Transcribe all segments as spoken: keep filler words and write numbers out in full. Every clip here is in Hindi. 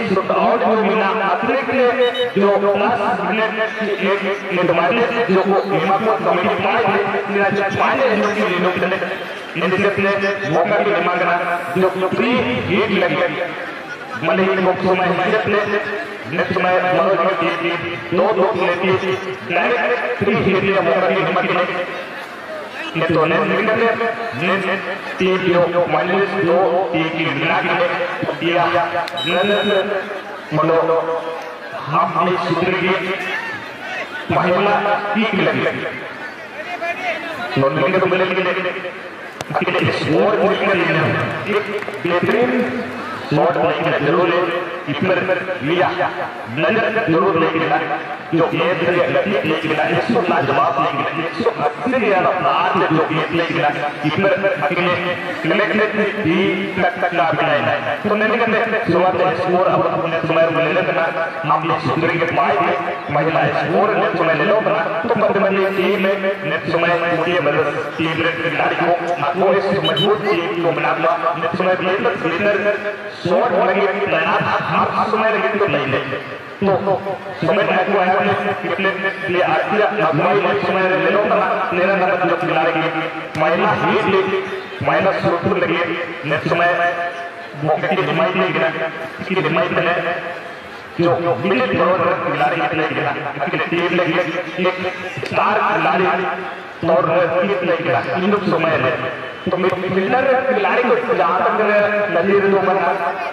शुड आउट जो बिना अतिरिक्त जो प्लस मिनट एक मिनट माइनस जो को बीमा को कमिटी पाए मेरा पाए जो की लेनो करने इनसे अपने मौका की मांग करना जो फ्री गेट लगे मले को समय अपने नेक्स्ट समय मनोज की दो दो लेती डायरेक्ट फ्री गेट का मौका की हिम्मत नहीं ने तो ने निकले ने तीन जो माइनस दो तीन की मिला के दिया नन मनो हम अपनी सूत्र की महिला ठीक लगी नॉन लिंक तो मिले कि स्कोर मुश्किल है एक बेहतरीन शॉट लेकिन जरूर है इपर लिया नजर जरूर लेकिन जो गेंद से गति लेकिन एक सौ लाजवाब लेकिन एक सौ अस्सी के रफ्तार से जो गेंद लेकिन इपर अकेले कलेक्ट भी तक तक का बिना तो नहीं करते शुरुआत में स्कोर अब अपने समय में ले लेना हम ये सुंदरी के पाए थे महिला स्कोर ने समय ले लो ना तो पत्तमनी टीम में नेट समय पूरी मदद टीम के खिलाड़ी को वो इस मजबूत टीम को बना लो नेट समय भी स्पिनर शॉट लगे तैनात आप समय लगे तो नहीं ले तो समय को आया ने कितने ले आखिर अगुवाई ने समय ले लो ना मेरा नंबर जो खिलाड़ी के महिला ही ले माइनस शुरू लगे नेट समय मौके की हिमायत नहीं गिरा इसकी हिमायत में जो मिनट बरोबर खिलाड़ी कितने गिरा इसकी टीम लगी एक स्टार खिलाड़ी और तीन नहीं गिरा इन समय में तो मिलर खिलाड़ी को जहाँ तक नजीर दो बना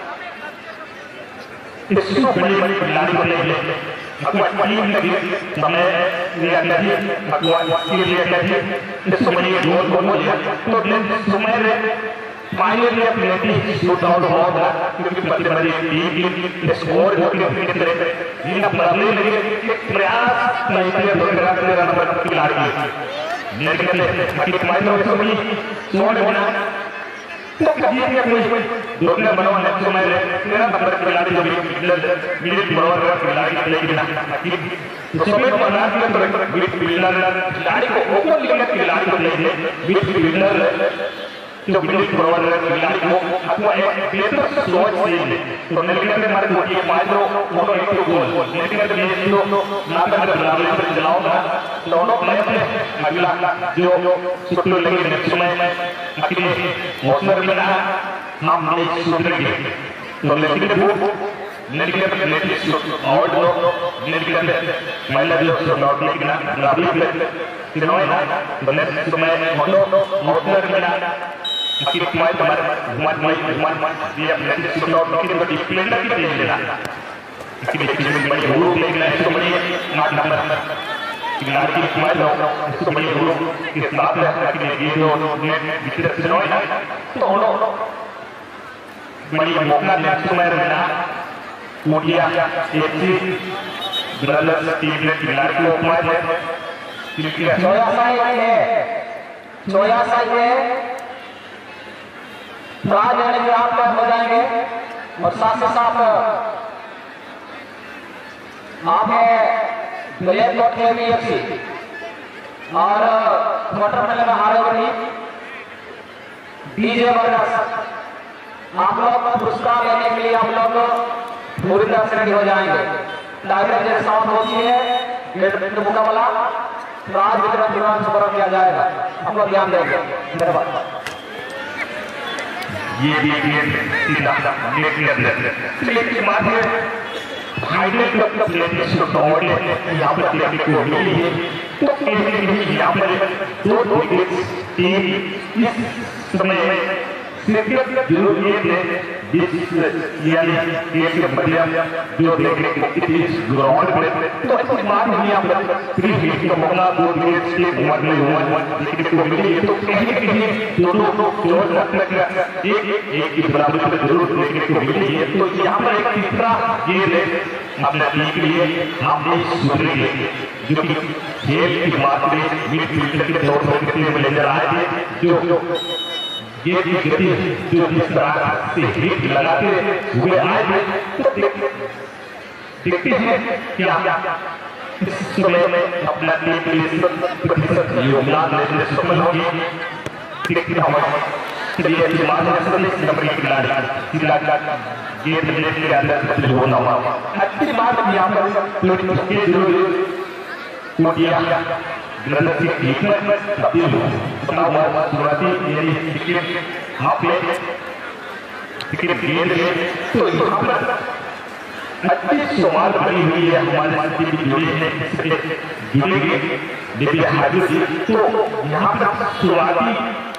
इसको बड़ी बड़ी खिलाड़ी को नहीं ले अकुआ टीम लगी समय लिया नहीं अकुआ टीम लिया नहीं इस समय ये गोल गोल हो गया तो समय में फाइनल में अपने टीम शूट आउट हो गया क्योंकि बड़ी बड़ी टीम स्कोर जो के तरह इन बदलने लगे प्रयास नहीं किया तो मेरा मेरा नंबर खिलाड़ी लेकिन बाकी माइनर के समय शॉट बना तो कभी भी कोई दोनों बनवा नेक्स्ट समय मेरा नंबर खिलाड़ी जो मिनट बरोबर खिलाड़ी लेकिन तो समय को बना दिया तो मिड फील्डर खिलाड़ी को ओपन लिखने खिलाड़ी को नहीं दे मिड फील्डर जो मिनट बरोबर खिलाड़ी को अथवा एक बेहतर सोच से तो नेलिंगर में हमारे को ये माइक्रो मोटो एक गोल नेलिंगर में ये जो नाटक का बराबर पर चलाओ ना दोनों प्लेयर ने अगला जो सुटू लगे नेक्स्ट समय में बाकी ओपनर में ना हम नहीं सुधर गए तो नेलिंगर वो नेलिंगर में नेलिंगर और दो नेलिंगर महिला जो शॉट आउट लेकिन राबी पे सिनोए ना तो नेक्स्ट समय में मोटो ओपनर में ना बाकी माइक हमारे माइक माइक माइक ये अपने शूट आउट लेकिन वो डिस्प्लेंडर की टीम लेना बाकी डिस्प्लेंडर बड़ी रूल लेकिन इसको बड़ी नॉट नंबर खिलाड़ी की स्माइल हो इसको बड़ी रूल के साथ है बाकी ये जो नेट विकेट से होए ना तो उन्होंने बड़ी मौका ने समय रहना मोटिया एक चीज ब्रदर्स टीम ने खिलाड़ी को स्माइल है क्योंकि चौया साई है चौया साई है राज जाने के आप पर हो जाएंगे और साथ ही साथ आप है ब्लैक डॉट के भी एफसी और क्वार्टर फाइनल में हारे हुए डीजे वर्गस आप लोग पुरस्कार लेने के लिए आप लोग पूरी तरह से रेडी हो जाएंगे टाइगर जैसे साउंड होती है गेट मुकाबला राज वितरण दिवस पर किया जाएगा हम लोग ध्यान देंगे धन्यवाद ये भी सीधा नेट के अंदर लेकिन बात है हाईलाइट का प्लेयर से दौड़ यहाँ पर प्लेयर को मिली है तो इनके यहाँ पर दो दो टीम इस समय में सिर्फ जो ये थे जिस यानी ये के बढ़िया जो देखने को इस ग्राउंड में तो इस बात में यहाँ पर फ्री हिट का मौका दो मैच के उम्र में हुआ लेकिन इसको मिली है तो कहीं कहीं दोनों जो तक एक एक की बराबरी में जरूर देखने को मिली है तो यहाँ पर एक तीसरा ये ले अपने टीम के लिए हम भी सुधरेंगे जो कि खेल की बात में मिड फील्डर के तौर पर कितने में नजर आए थे जो ये गति जो जिस तरह से हिट लगाते हुए आए थे तो देखते हैं क्या इस समय में अपना टीम के लिए प्रतिशत योगदान देने में सफल होगी देखते हैं हमारे नंबर खिलाड़ी ये प्रदेश के अंदर जो होना हुआ अच्छी बात यहाँ पर तो उसके जो कोटिया ग्रंथ से लेकर तब्दील बता हुआ शुरुआती यानी सिक्किम यहाँ पे सिक्किम गेंद तो यहाँ पर अच्छी सवाल बनी हुई है हमारे सिक्किम की जोड़ी है इससे जुड़ेंगे दिव्य हाजिर जी तो यहाँ पर शुरुआती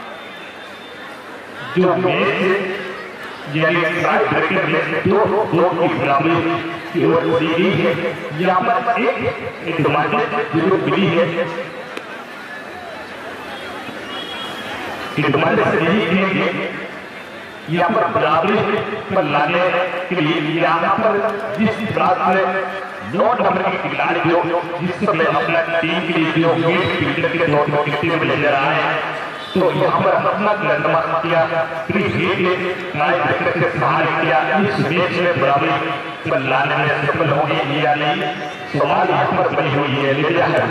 जो मैच यानी ट्राई ब्रेकर में दो दो की बराबरी की ओर दी गई है यहाँ पर एक एडवांटेज जो मिली है एडवांटेज यही है यहाँ पर बराबरी पर लाने के लिए यहाँ पर जिस रात में नौ नंबर के खिलाड़ी जो जिस समय अपना टीम के लिए जो मिडफील्डर के तौर पर टीम में ले रहा है तो यहाँ पर अपना गंदमाश किया श्री हेड ने ट्राई ब्रेकर के सहारे किया इस मैच में बराबरी पर लाने में सफल होगी या नहीं सवाल यहाँ पर बनी हुई है लिया है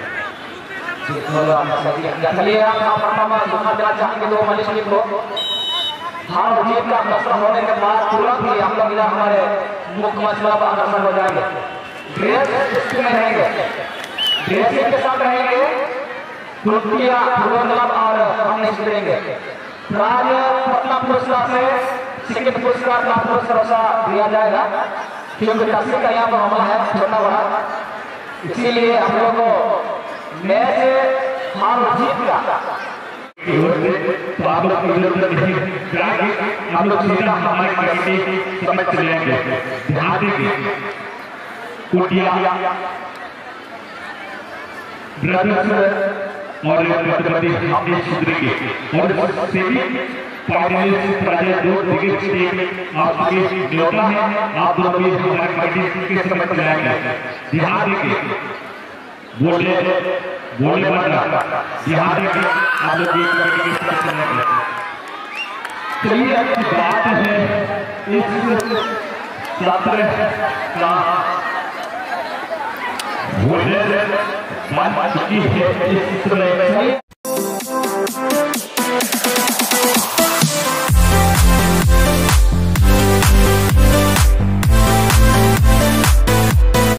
चलिए आप दुखा देना चाहेंगे दो मनीष को हार जीत का फैसला होने के बाद तुरंत ही हम लोग हमारे मुख्य मसला पर अग्रसर हो जाएंगे ड्रेस में रहेंगे ड्रेसिंग के साथ रहेंगे कुर्तिया क्लब और हम नहीं सुधरेंगे राज पटना पुरस्कार से सिक्किम पुरस्कार का पुरस्कार दिया जाएगा क्योंकि तस्वीर का यहाँ पर हमला है छोटा बड़ा इसीलिए हम लोग को मैच हार जीत का आप लोग हम लोग सीधा हमारी कमेटी समझ चलेंगे ध्यान देंगे कोटिया और मध्यप्रदेश हमने सुधरेंगे और सेमी फाइनलिस्ट प्राइज दो क्रिकेट टीम आपके न्योता है आप लोग भी हमारी कमेटी के समझ चलाएंगे ध्यान देंगे बोले बोलने वाला ध्यान देंगे आप लोग भी कमेटी के समझ चलाएंगे चलिए अच्छी बात है इस सत्र का बोले मन चुकी है इस समय